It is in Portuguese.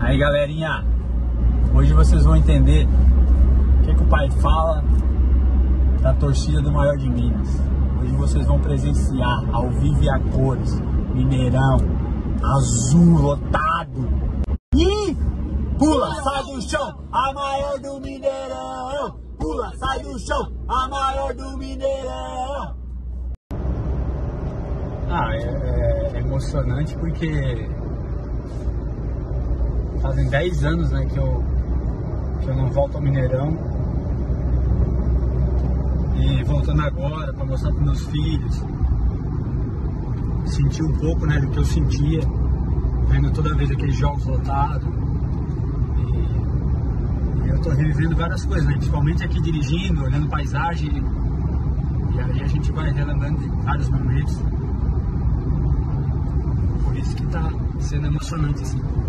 Aí, galerinha, hoje vocês vão entender o que o pai fala da torcida do Maior de Minas. Hoje vocês vão presenciar ao vivo e a cores, Mineirão, azul, lotado. E pula, sai do chão, a maior do Mineirão. Pula, sai do chão, a maior do Mineirão. É emocionante porque fazem 10 anos, né, que eu não volto ao Mineirão. E voltando agora para mostrar para meus filhos, sentir um pouco, né, do que eu sentia vendo toda vez aqueles jogos lotados. E eu tô revivendo várias coisas, né, principalmente aqui dirigindo, olhando paisagem. E aí a gente vai relembrando de vários momentos. Por isso que tá sendo emocionante assim.